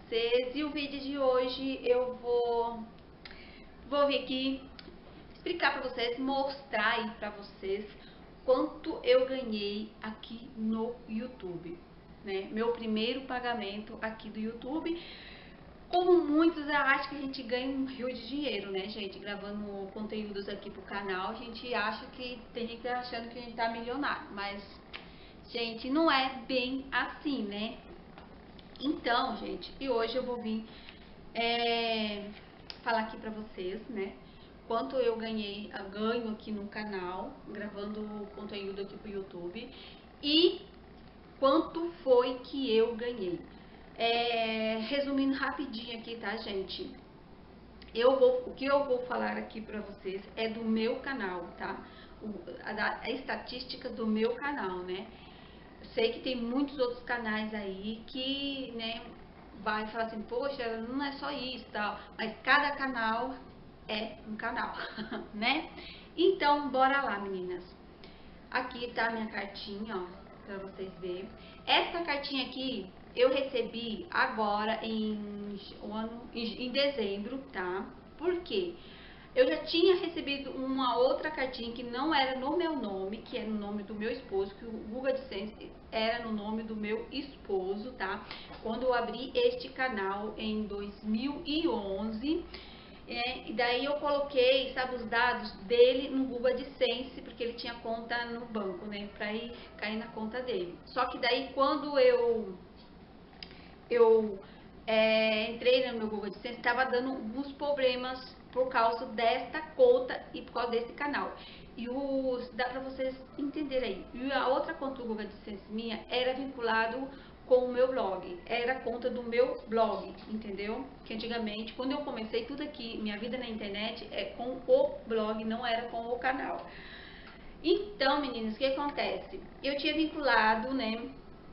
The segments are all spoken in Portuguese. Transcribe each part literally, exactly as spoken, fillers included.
vocês? E o vídeo de hoje eu vou vou vir aqui explicar para vocês, mostrar aí para vocês quanto eu ganhei aqui no YouTube, né? Meu primeiro pagamento aqui do YouTube. Como muitos acham que a gente ganha um rio de dinheiro, né, gente? Gravando conteúdos aqui pro canal, a gente acha que tem gente achando que a gente tá milionário, mas gente, não é bem assim, né? Então, gente, e hoje eu vou vir é, falar aqui pra vocês, né? Quanto eu ganhei, ganho aqui no canal, gravando conteúdo aqui pro YouTube. E quanto foi que eu ganhei. É, resumindo rapidinho aqui, tá, gente? Eu vou, o que eu vou falar aqui pra vocês é do meu canal, tá? O, a, a estatística do meu canal, né? Sei que tem muitos outros canais aí que, né, vai falar assim, poxa, não é só isso, tal, mas cada canal é um canal, né? Então, bora lá, meninas. Aqui tá a minha cartinha, ó, pra vocês verem. Essa cartinha aqui eu recebi agora em, um ano, em, em dezembro, tá? Por quê? Eu já tinha recebido uma outra cartinha que não era no meu nome, que é no nome do meu esposo, que o Google AdSense era no nome do meu esposo, tá? Quando eu abri este canal em dois mil e onze, é, e daí eu coloquei, sabe, os dados dele no Google AdSense, porque ele tinha conta no banco, né, pra ir cair na conta dele. Só que daí quando eu eu é, entrei no meu Google AdSense, estava dando alguns problemas por causa desta conta e por causa desse canal. E os, dá pra vocês entenderem aí. E a outra conta do Google AdSense minha era vinculado com o meu blog. Era a conta do meu blog, entendeu? Que antigamente, quando eu comecei tudo aqui, minha vida na internet é com o blog, não era com o canal. Então, meninas, o que acontece? Eu tinha vinculado, né,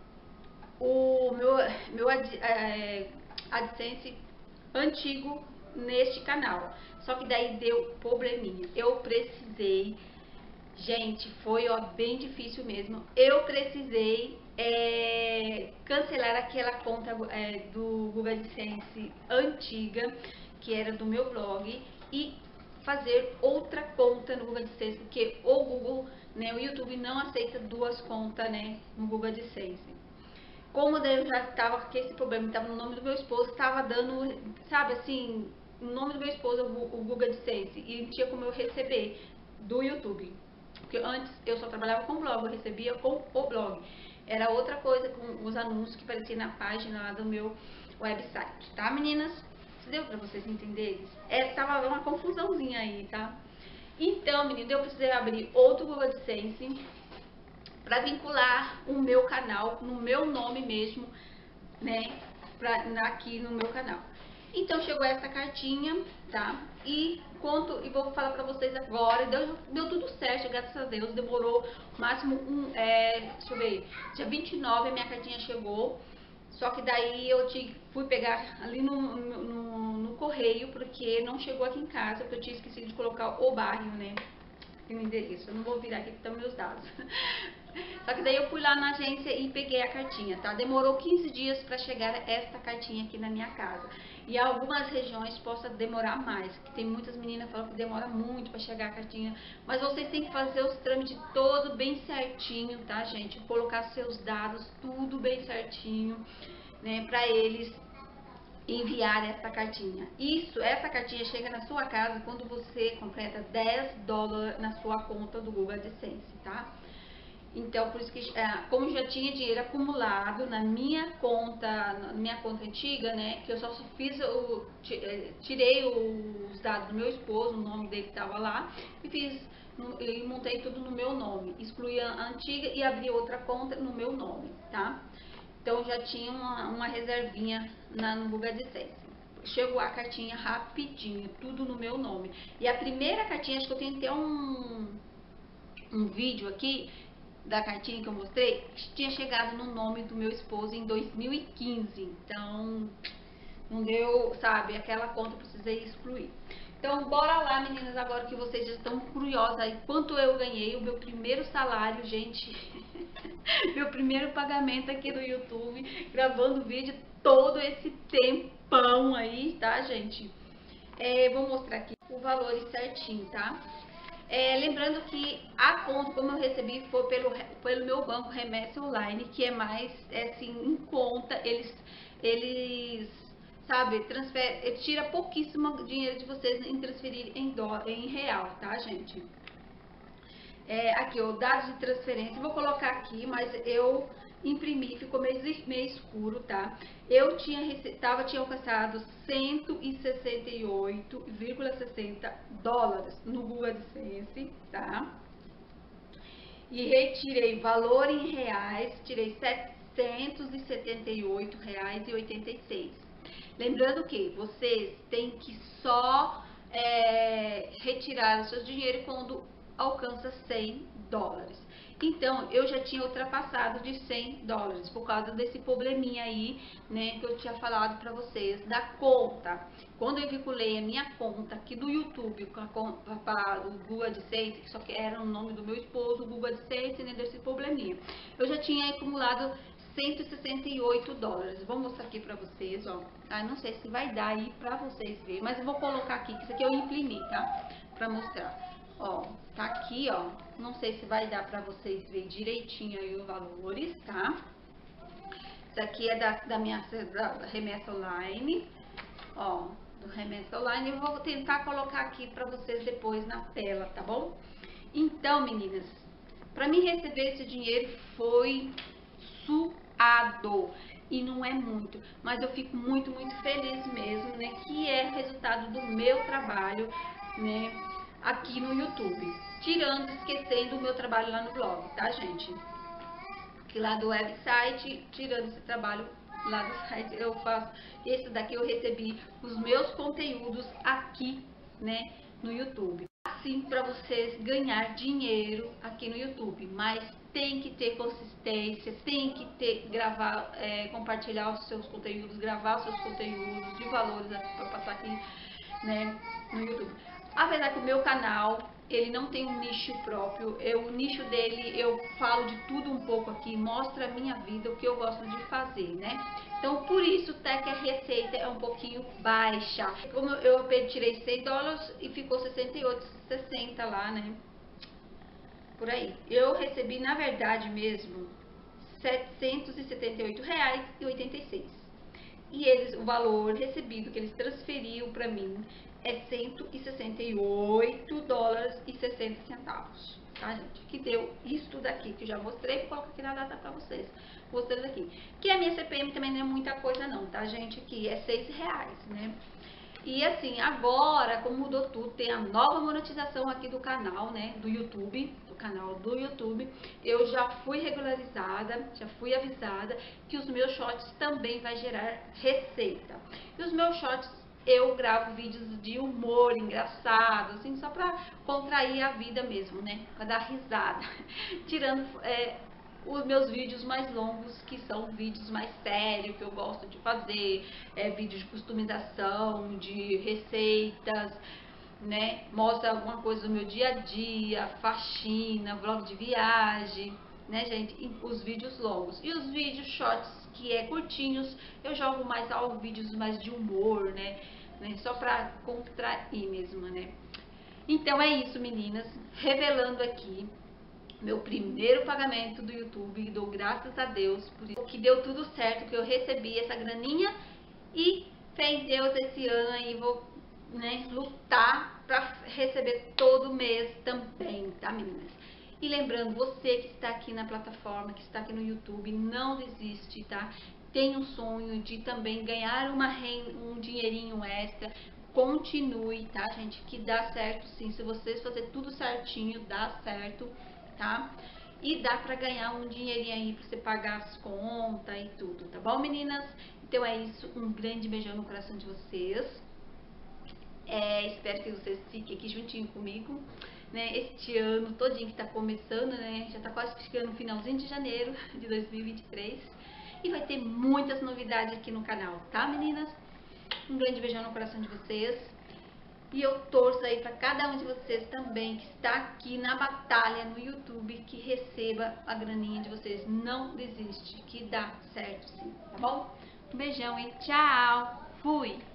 o meu, meu é, AdSense antigo neste canal. Só que daí deu probleminha. Eu precisei, gente, foi ó, bem difícil mesmo. Eu precisei é, cancelar aquela conta é, do Google AdSense antiga, que era do meu blog, e fazer outra conta no Google AdSense, porque o Google, né, o YouTube não aceita duas contas, né, no Google AdSense. Como eu já estava com esse problema, estava no nome do meu esposo, estava dando, sabe assim, no nome do meu esposo, o Google AdSense, e não tinha como eu receber do YouTube. Porque antes eu só trabalhava com blog, eu recebia com o blog. Era outra coisa com os anúncios que apareciam na página lá do meu website, tá, meninas? Deu pra vocês entenderem? É, tava uma confusãozinha aí, tá? Então, menina, eu precisei abrir outro Google AdSense para vincular o meu canal no meu nome mesmo, né, pra, aqui no meu canal. Então chegou essa cartinha, tá? E conto e vou falar pra vocês agora. Deu, deu tudo certo, graças a Deus. Demorou máximo um, é, deixa eu ver, dia vinte e nove a minha cartinha chegou. Só que daí eu te, fui pegar ali no, no, no correio, porque não chegou aqui em casa, porque eu tinha esquecido de colocar o bairro, né? O endereço. Eu não vou virar aqui que estão meus dados. Só que daí eu fui lá na agência e peguei a cartinha, tá? Demorou quinze dias para chegar esta cartinha aqui na minha casa. E algumas regiões possa demorar mais, que tem muitas meninas que falam que demora muito para chegar a cartinha. Mas vocês têm que fazer os trâmites todo bem certinho, tá, gente? Colocar seus dados tudo bem certinho, né? Para eles enviar essa cartinha. Isso, essa cartinha chega na sua casa quando você completa dez dólares na sua conta do Google AdSense, tá? Então, por isso que, como já tinha dinheiro acumulado na minha conta, na minha conta antiga, né, que eu só fiz, o, tirei os dados do meu esposo, o nome dele que estava lá, e fiz, e montei tudo no meu nome, excluí a antiga e abri outra conta no meu nome, tá? Então, já tinha uma, uma reservinha na, no Google AdSense. Chegou a cartinha rapidinho, tudo no meu nome. E a primeira cartinha, acho que eu tenho até um, um vídeo aqui, da cartinha que eu mostrei, tinha chegado no nome do meu esposo em dois mil e quinze. Então, não deu, sabe, aquela conta eu precisei excluir. Então, bora lá, meninas, agora que vocês já estão curiosas aí, quanto eu ganhei, o meu primeiro salário, gente, meu primeiro pagamento aqui do YouTube, gravando vídeo, todo esse tempão aí, tá, gente? É, vou mostrar aqui o valor certinho, tá? É, lembrando que a conta, como eu recebi, foi pelo, pelo meu banco Remessa Online, que é mais, é, assim, em conta, eles, eles sabe, transfer, tira pouquíssimo dinheiro de vocês em transferir em, dó, em real, tá, gente? É, aqui, ó, dados de transferência, vou colocar aqui, mas eu imprimi, ficou meio, meio escuro, tá? Eu tinha, tava, tinha alcançado cento e sessenta e oito vírgula sessenta dólares no Google AdSense, tá? E retirei valor em reais, tirei setecentos e setenta e oito reais e oitenta e seis. Lembrando que vocês têm que só é, retirar o seu dinheiro quando alcança cem dólares. Então, eu já tinha ultrapassado de cem dólares por causa desse probleminha aí, né, que eu tinha falado pra vocês, da conta. Quando eu vinculei a minha conta aqui do YouTube com a conta para o Google AdSense, que só que era o nome do meu esposo, o Google AdSense, né, desse probleminha. Eu já tinha acumulado cento e sessenta e oito dólares. Vou mostrar aqui pra vocês, ó. Ah, não sei se vai dar aí pra vocês verem, mas eu vou colocar aqui, que isso aqui eu imprimi, tá? Pra mostrar. Ó, tá aqui, ó. Não sei se vai dar pra vocês verem direitinho aí os valores, tá? Isso aqui é da, da minha da Remessa Online. Ó, do Remessa Online. Eu vou tentar colocar aqui pra vocês depois na tela, tá bom? Então, meninas, pra mim receber esse dinheiro foi suado. E não é muito, mas eu fico muito, muito feliz mesmo, né? Que é resultado do meu trabalho, né? Aqui no YouTube. Tirando, esquecendo o meu trabalho lá no blog, tá, gente? Que lá do website, tirando esse trabalho lá do site, eu faço. Esse daqui eu recebi os meus conteúdos aqui, né? No YouTube. Assim, para vocês ganhar dinheiro aqui no YouTube, mas tem que ter consistência, tem que ter, gravar, é, compartilhar os seus conteúdos, gravar os seus conteúdos de valores para passar aqui, né, no YouTube. Apesar que o meu canal, ele não tem um nicho próprio, eu, o nicho dele, eu falo de tudo um pouco aqui, mostra a minha vida, o que eu gosto de fazer, né? Então, por isso, até que a receita é um pouquinho baixa. Como eu tirei cem dólares e ficou sessenta e oito, sessenta lá, né? Por aí. Eu recebi, na verdade mesmo, setecentos e setenta e oito reais e oitenta e seis. E eles, o valor recebido que eles transferiram para mim é cento e sessenta e oito dólares e sessenta centavos, tá, gente? Que deu isso daqui, que eu já mostrei, vou colocar aqui na data pra vocês. Mostrando aqui. Que a minha C P M também não é muita coisa não, tá, gente? Aqui é seis reais, né? E assim, agora, como mudou tudo, tem a nova monetização aqui do canal, né, do YouTube, do canal do YouTube. Eu já fui regularizada, já fui avisada que os meus shorts também vai gerar receita. E os meus shorts, eu gravo vídeos de humor engraçado, assim, só pra contrair a vida mesmo, né, pra dar risada. Tirando... É, os meus vídeos mais longos, que são vídeos mais sérios, que eu gosto de fazer, é, vídeos de customização, de receitas, né, mostra alguma coisa do meu dia a dia, faxina, vlog de viagem, né, gente, e os vídeos longos. E os vídeos shorts, que é curtinhos, eu jogo mais ao vídeos mais de humor, né, né só pra contrair mesmo, né. Então é isso, meninas, revelando aqui meu primeiro pagamento do YouTube, dou graças a Deus por isso, que deu tudo certo, que eu recebi essa graninha e fé em Deus esse ano aí vou, né, lutar para receber todo mês também, tá, meninas? E lembrando, você que está aqui na plataforma, que está aqui no YouTube, não desiste, tá? Tem um sonho de também ganhar uma renda, um dinheirinho extra, continue, tá, gente? Que dá certo sim, se vocês fazerem tudo certinho, dá certo, tá? E dá pra ganhar um dinheirinho aí pra você pagar as contas e tudo, tá bom, meninas? Então é isso, um grande beijão no coração de vocês. É, espero que vocês fiquem aqui juntinho comigo, né? Este ano todinho que tá começando, né? Já tá quase ficando no finalzinho de janeiro de dois mil e vinte e três. E vai ter muitas novidades aqui no canal, tá, meninas? Um grande beijão no coração de vocês. E eu torço aí para cada um de vocês também que está aqui na batalha no YouTube, que receba a graninha de vocês. Não desiste, que dá certo sim, tá bom? Um beijão e tchau. Fui!